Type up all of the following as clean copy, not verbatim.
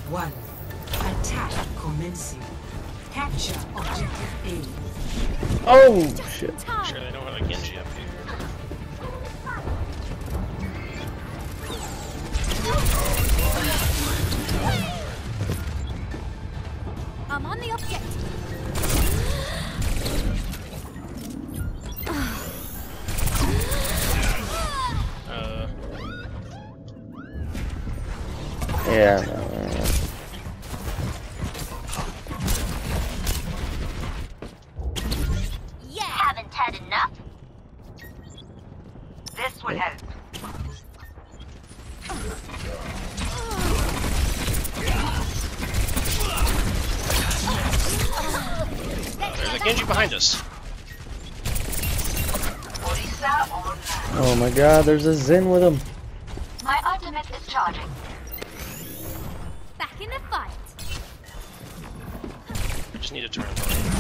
1. Attack commencing. Capture objective A. Oh shit. I'm sure they don't have a Genji up here. I'm on the objective. Yeah. Yeah, haven't had enough. This will help. There's a Genji behind us. Oh my god, there's a Zen with him. My ultimate is charging. Back in the fight. I just need to turn.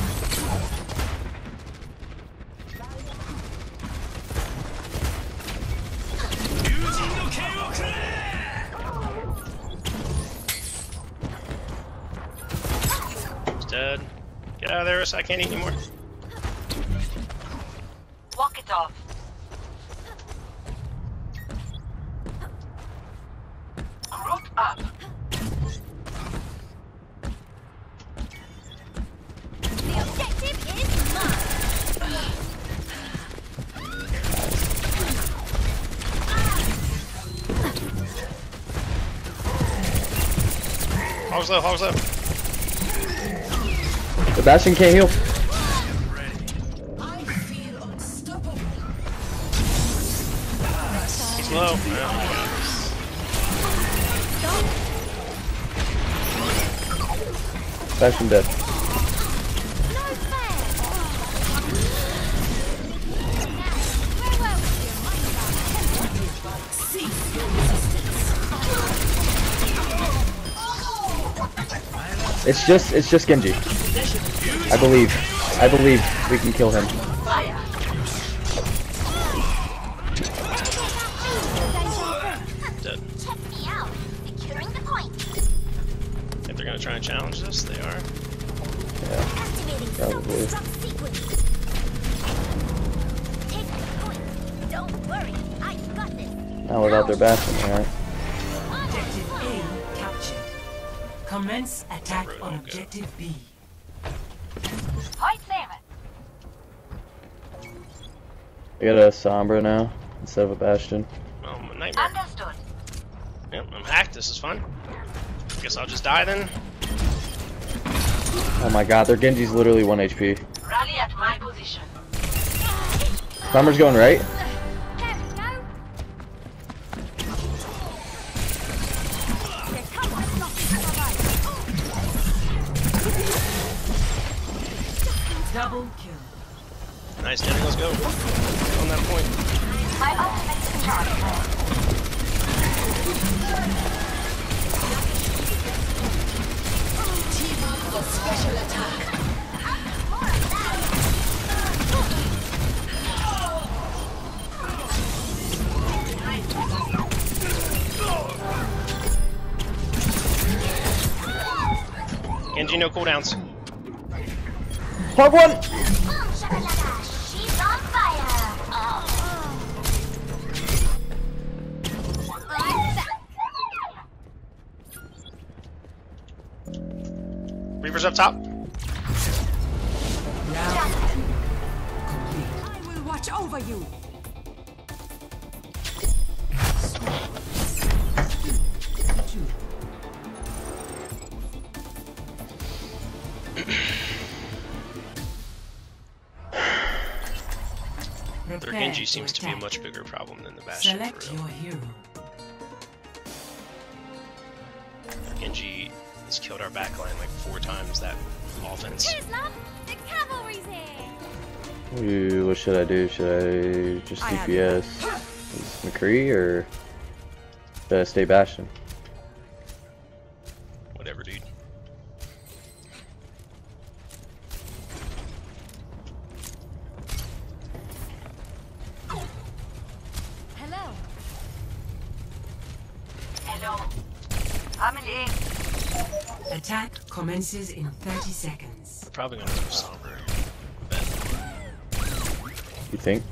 He's dead. Get out of there, so I can't eat anymore. Walk it off. Group up. The objective is mine. Hogs low, hogs low. Sebastian can't heal. He's low. Yeah. Sebastian dead. It's just Genji. I believe we can kill him. Dead. Check me out. Securing the point. If they're gonna try and challenge this, they are. Yeah, Activating probably. self-destruct sequence. Take the point. Don't worry. I got this. Not without their Bastion, alright. Objective A captured. Commence attack Right, on okay. objective B. I got a Sombra now instead of a Bastion. Nightmare. Understood. Yep, I'm hacked. This is fun. Guess I'll just die then. Oh my god, their Genji's literally 1 HP. Rally at my position. Sombra's going right. There we go. Here comes the right. Double kill. Nice, Danny. Let's go. On that point. My ultimate is charged. Special attack. Genji, no cooldowns. Hog one! She's on fire. Reaper's up top. I will watch over you. Their Genji seems to be a much bigger problem than the Bastion. Select For real. your hero. Their Genji has killed our backline like 4 times that offense. Cheers, love. The cavalry's here. Ooh, what should I do? Should I just DPS McCree or should I stay Bastion? Whatever, dude. Hello. Hello. Family. Attack commences in 30 seconds. We're probably gonna move Somber. Bet. You think?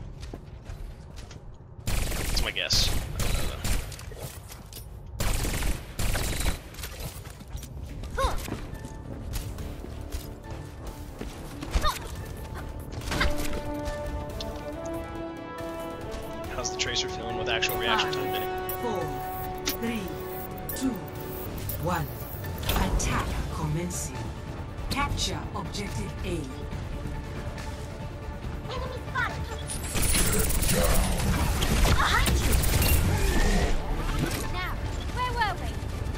That's my guess. I don't know though. How's the Tracer feeling with actual reaction time, Benny? 4, 3, 2, 1. Attack commencing. Capture objective A. Enemy spotted. Behind you. Now, where were we?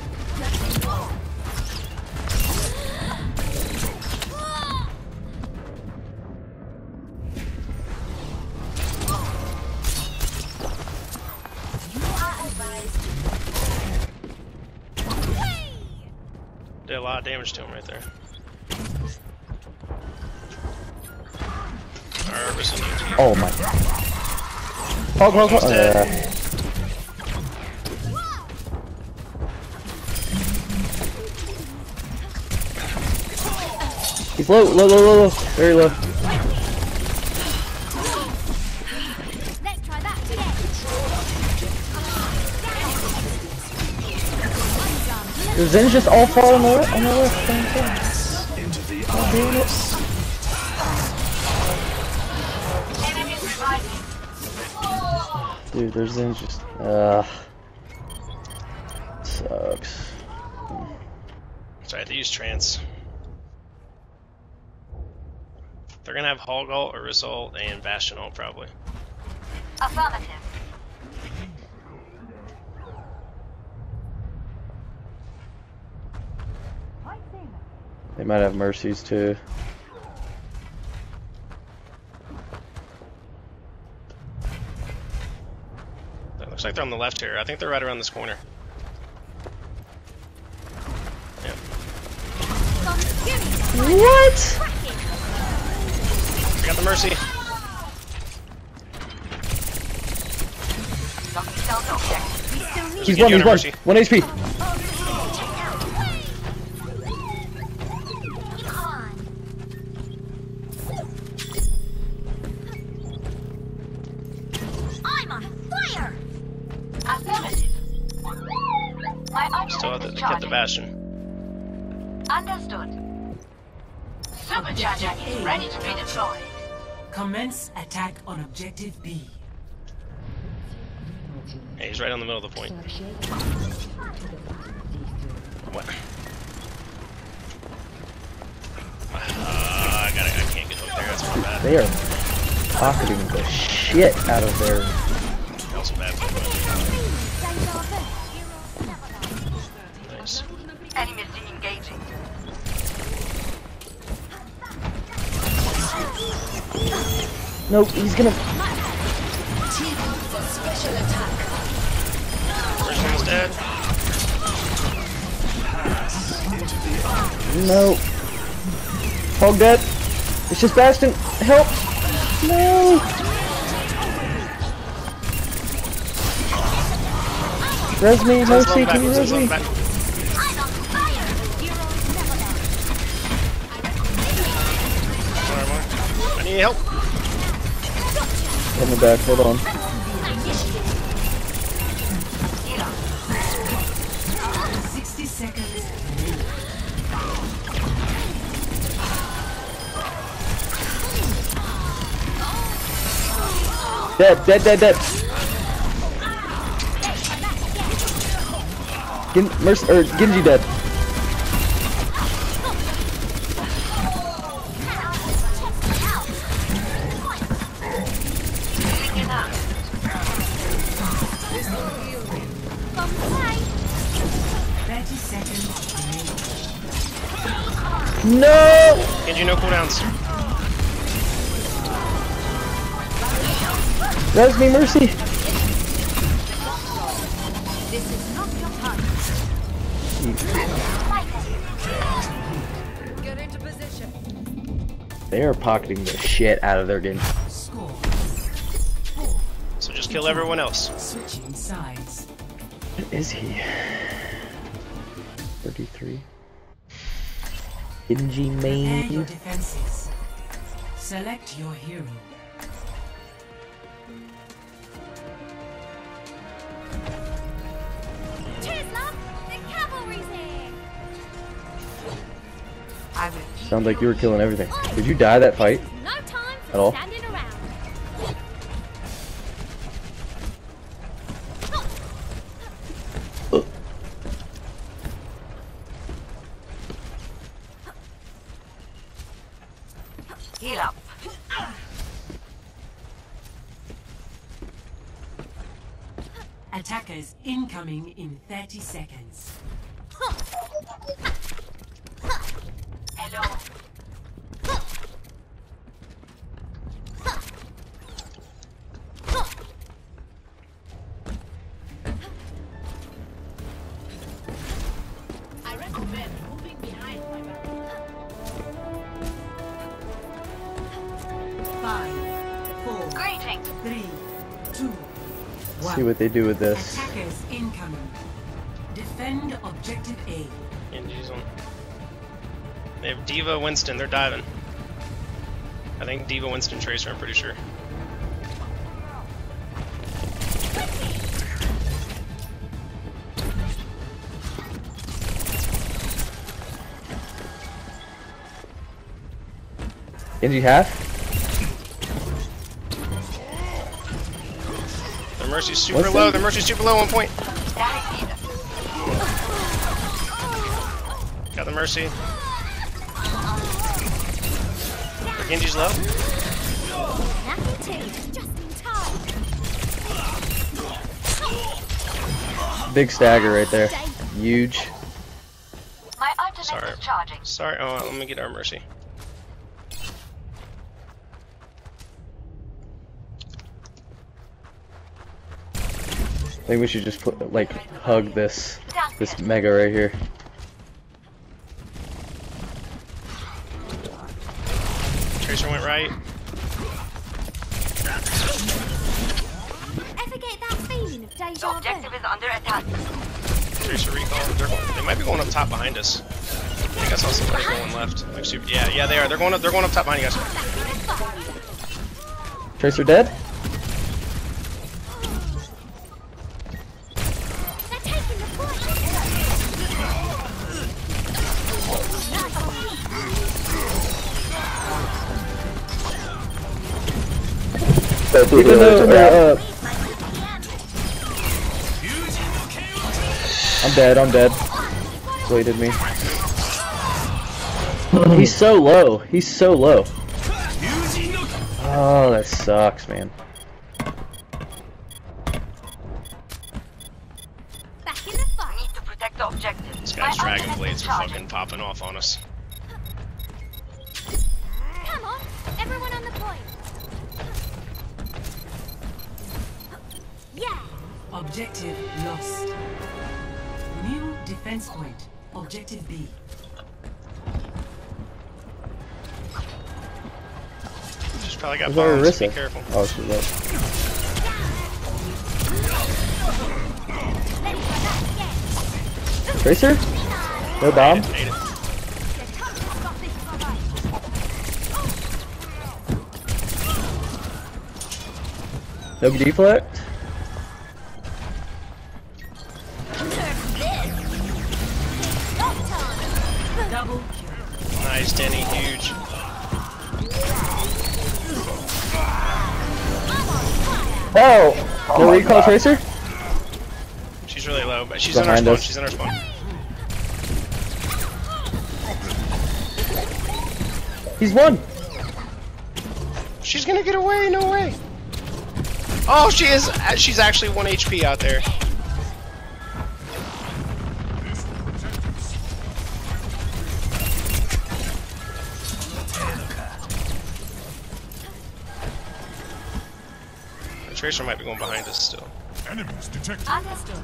You are advised. Did a lot of damage to him right there. Oh my. Hog. He's low. Very low. Let's try that again. Does Zen just all fall on the left? Oh, damn it. Dude, there's Zen just sucks. Sorry, they use trance. They're gonna have Hog ult, Orisa ult, and Bastion ult probably. Affirmative. They might have Mercies too. It looks like they're on the left here. I think they're right around this corner. Yep. What? I got the Mercy. He's one. Mercy. 1 HP. I'm on fire! Affirmative. My Still have ultimate to is get the charging. Bastion. Understood. Supercharger is ready to be deployed. Commence attack on objective B. Yeah, he's right on the middle of the point. What? I can't get hooked there. That's my bad. They are pocketing the shit out of their. Also bad. Nice. Enemy engaging. Nope, he's gonna. Special attack. First one's dead. No. Hog dead. It's just Bastion. Help. No. Res me, Mercy, can you res me? I'm on fire! Heroes never die. Sorry, Mark. I need help. Coming back, hold on. 60 seconds. Dead. Genji dead. From sight. 30 seconds. No! Genji, no cooldowns. Res me, Mercy. This is not your time. Get into position. They are pocketing the shit out of their game. Score. So just kill everyone else. Switching sides. What is he? 33? Genji Prepare your main. defenses. Select your hero. Cheers, love! The cavalry's here! I will Sounds like you were killing everything. Did you die that fight? No time At for all? standing around. heal up. Attackers incoming in 30 seconds. Hello. I recommend moving behind my back. 5, 4, Greetings! 3, 2, 1. See what they do with this. Attackers incoming. Defend objective A. Genji's on. They have Diva, Winston. They're diving. I think Diva, Winston, Tracer. I'm pretty sure. Genji half? Their Mercy's super Winston? low. Their Mercy's super low. 1 point. Got the Mercy. Genji's low. Nothing to, just in time. Big stagger right there. Huge. My ultimate Sorry. is charging. Sorry. Oh, let me get our Mercy. I think we should just put like hug this mega right here. Tracer went right. Ever get that feeling of deja vu? Objective is under attack. Tracer recall. They might be going up top behind us. I think I saw somebody going left. Like super, yeah, they are. They're going up top behind you guys. Tracer dead? They're taking the point. Even though, I'm dead, That's what he did me. He's so low. He's so low. Oh, that sucks, man. Back in the fight. Need to protect the objective. This guy's Dragon Blades are fucking popping off on us. Come on, everyone on the point. Yeah. Objective lost. New defense point. Objective B. She's probably got Where's bombs. Be Orisa? careful. Oh, she's low. Let it go back again. Tracer? No bomb? Ate it. The touch has got this covered. No deflect? Double kill. Nice, Denny. Huge. Oh! No recall Tracer? She's really low, but she's in our Behind spawn. us. She's in our spawn. He's won! She's gonna get away. No way. Oh, she is. She's actually 1 HP out there. The Tracer might be going behind us still. Enemies detected. Understood.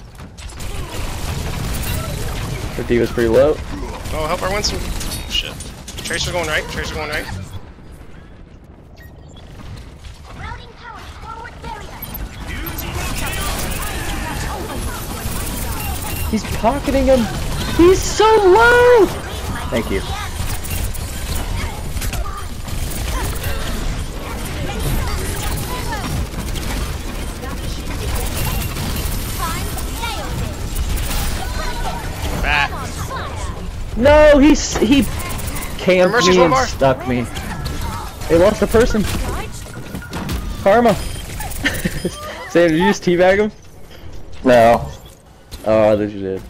The D.Va's pretty low. Oh, help our Winston. Oh, shit. Tracer going right. Tracer going right. Routing power forward barrier. He's pocketing him! He's so low! Thank you. No, he camped Mercy's me one and bar. stuck me. They lost a person. Karma. Sam, did you just teabag him? No. Oh, I thought you did.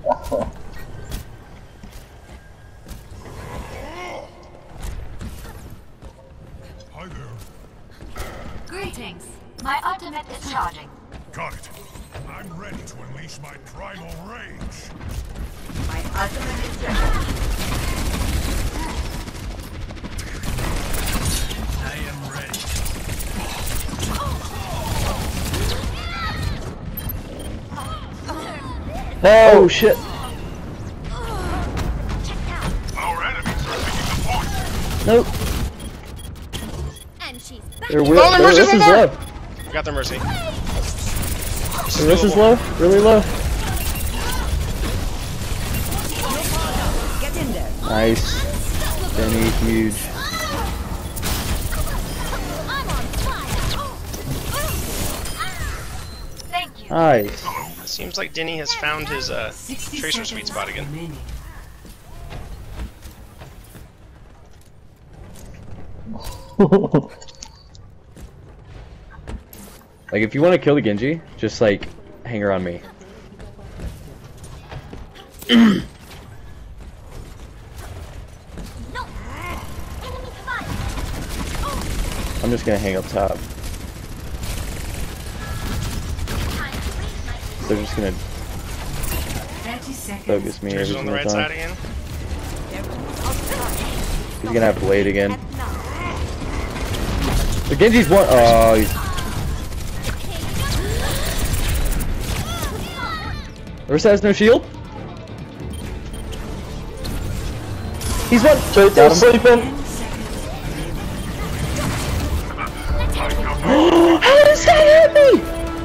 Hi there. Greetings. My ultimate is charging. Got it. I'm ready to unleash my primal rage. My ultimate is ready. I am ready. Oh shit! Our enemies are taking the point. Nope. And she's back. Their Oh, their Mercy's wrist is one low. bar. We got their Mercy. Their wrist is low. Really low. Get in there. Nice. Benny, huge. I'm on fire. Thank you. Nice. It seems like Denny has found his 60 Tracer seconds sweet spot again. remaining. Like, if you want to kill the Genji, just like hang her on me. No. Enemy spotted. I'm just gonna hang up top. Time to raise my They're just gonna 30 seconds. focus me every Tracer's on the single right time. side again. He's gonna have Blade again. The Genji's one. Oh, he's. Ursa has no shield. He's one. Straight there, sleeping. 10 seconds. How does that hit me?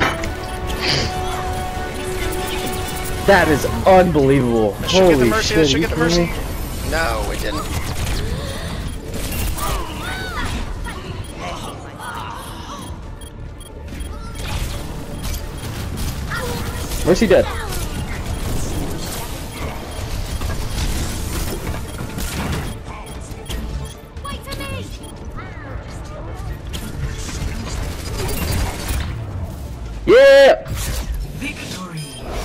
That is unbelievable. This should get the Holy Mercy. shit! This should you get the kidding Mercy. me? No, it didn't. Mercy dead. Wait for me. Yeah. Victory.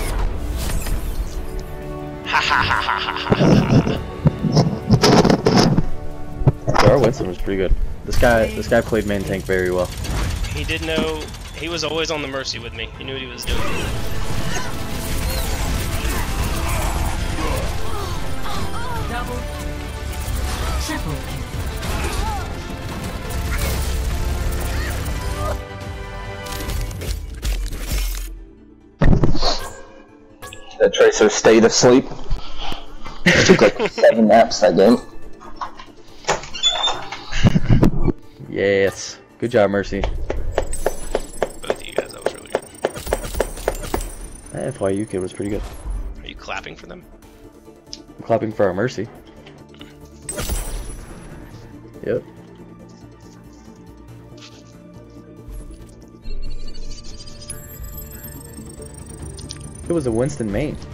Ha ha ha ha ha ha. So our Winston was pretty good. This guy played main tank very well. He did know. He was always on the Mercy with me. He knew what he was doing. Double. Triple kill. The Tracer stayed asleep. Took like 7 naps that game. Yes. Good job, Mercy. Both of you guys, that was really good. That FYU kid was pretty good. Are you clapping for them? I'm clapping for our Mercy. Yep. It was a Winston main.